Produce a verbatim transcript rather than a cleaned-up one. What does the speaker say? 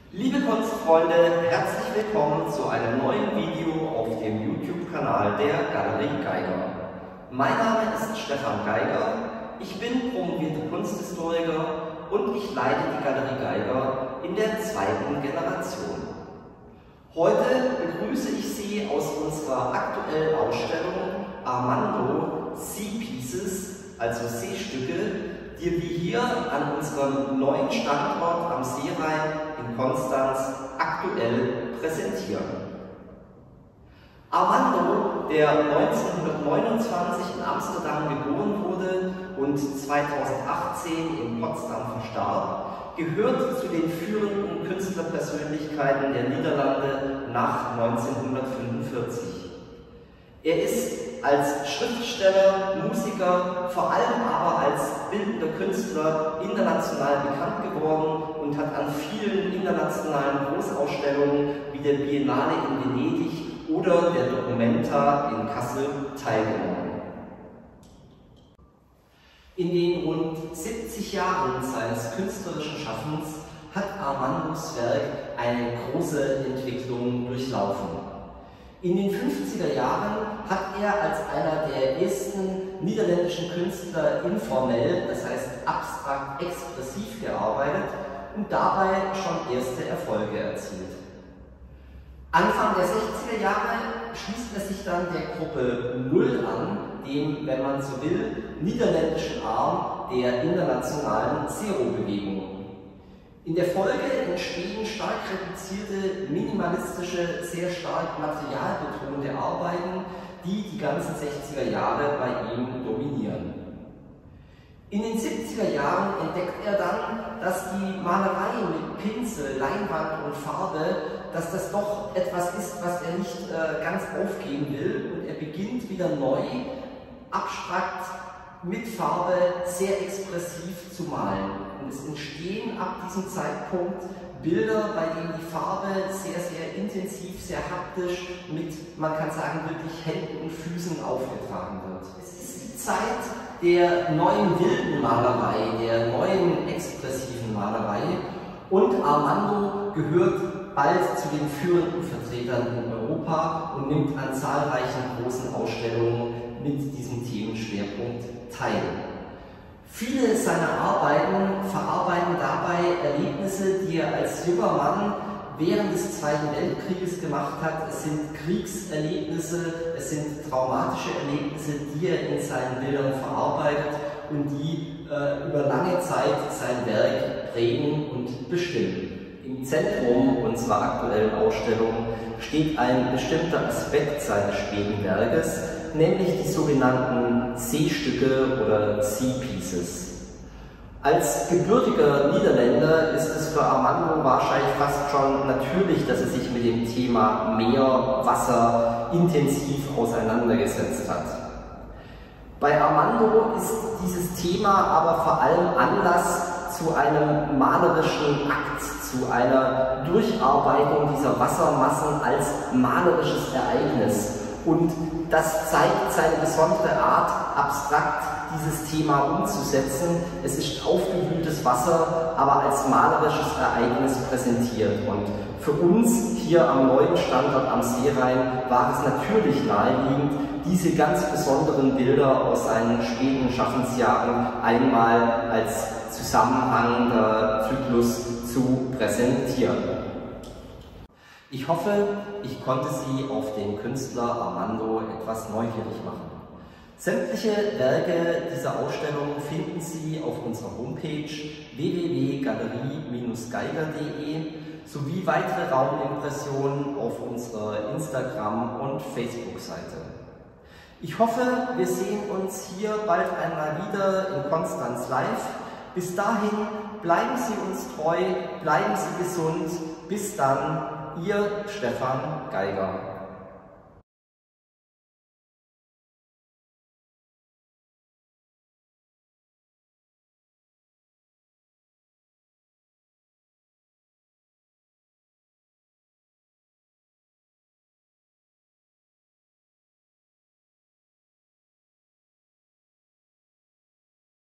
Liebe Kunstfreunde, herzlich willkommen zu einem neuen Video auf dem YouTube-Kanal der Galerie Geiger. Mein Name ist Stefan Geiger, ich bin promovierter Kunsthistoriker und ich leite die Galerie Geiger in der zweiten Generation. Heute begrüße ich Sie aus unserer aktuellen Ausstellung Armando C-Pieces, also C-Stücke, die wir hier an unserem neuen Standort am Seerhein in Konstanz aktuell präsentieren. Armando, der neunzehnhundertneunundzwanzig in Amsterdam geboren wurde und zweitausendachtzehn in Potsdam verstarb, gehört zu den führenden Künstlerpersönlichkeiten der Niederlande nach neunzehnhundertfünfundvierzig. Er ist als Schriftsteller, Musiker, vor allem aber als bildender Künstler international bekannt geworden und hat an vielen internationalen Großausstellungen wie der Biennale in Venedig oder der Documenta in Kassel teilgenommen. In den rund siebzig Jahren seines künstlerischen Schaffens hat Armandos Werk eine große Entwicklung durchlaufen. In den fünfziger Jahren hat er als einer der ersten niederländischen Künstler informell, das heißt abstrakt expressiv gearbeitet und dabei schon erste Erfolge erzielt. Anfang der sechziger Jahre schließt er sich dann der Gruppe Null an, dem, wenn man so will, niederländischen Arm der internationalen Zero-Bewegung. In der Folge entstehen stark reduzierte, minimalistische, sehr stark materialbetonte Arbeiten, die die ganzen sechziger Jahre bei ihm dominieren. In den siebziger Jahren entdeckt er dann, dass die Malerei mit Pinsel, Leinwand und Farbe, dass das doch etwas ist, was er nicht äh, ganz aufgeben will, und er beginnt wieder neu, abstrakt, mit Farbe, sehr expressiv zu malen. Und es entstehen ab diesem Zeitpunkt Bilder, bei denen die Farbe sehr, sehr intensiv, sehr haptisch mit, man kann sagen, wirklich Händen und Füßen aufgetragen wird. Es ist die Zeit der neuen wilden Malerei, der neuen expressiven Malerei, und Armando gehört bald zu den führenden Vertretern in Europa und nimmt an zahlreichen großen Ausstellungen mit diesem Themenschwerpunkt teil. Viele seiner Arbeiten verarbeiten dabei Erlebnisse, die er als junger Mann während des Zweiten Weltkrieges gemacht hat. Es sind Kriegserlebnisse, es sind traumatische Erlebnisse, die er in seinen Bildern verarbeitet und die äh, über lange Zeit sein Werk prägen und bestimmen. Im Zentrum unserer aktuellen Ausstellung steht ein bestimmter Aspekt seines späten Werkes, nämlich die sogenannten C-Stücke oder C-Pieces. Als gebürtiger Niederländer ist es für Armando wahrscheinlich fast schon natürlich, dass er sich mit dem Thema Meer, Wasser intensiv auseinandergesetzt hat. Bei Armando ist dieses Thema aber vor allem Anlass zu einem malerischen Akt, zu einer Durcharbeitung dieser Wassermassen als malerisches Ereignis. Und das zeigt seine besondere Art, abstrakt dieses Thema umzusetzen. Es ist aufgewühltes Wasser, aber als malerisches Ereignis präsentiert. Und für uns hier am neuen Standort am Seerhein war es natürlich naheliegend, diese ganz besonderen Bilder aus seinen späten Schaffensjahren einmal als zusammenhangender Zyklus zu präsentieren. Ich hoffe, ich konnte Sie auf den Künstler Armando etwas neugierig machen. Sämtliche Werke dieser Ausstellung finden Sie auf unserer Homepage w w w punkt galerie Bindestrich geiger punkt de sowie weitere Raumimpressionen auf unserer Instagram- und Facebook-Seite. Ich hoffe, wir sehen uns hier bald einmal wieder in Konstanz live. Bis dahin bleiben Sie uns treu, bleiben Sie gesund. Bis dann. Ihr Stefan Geiger.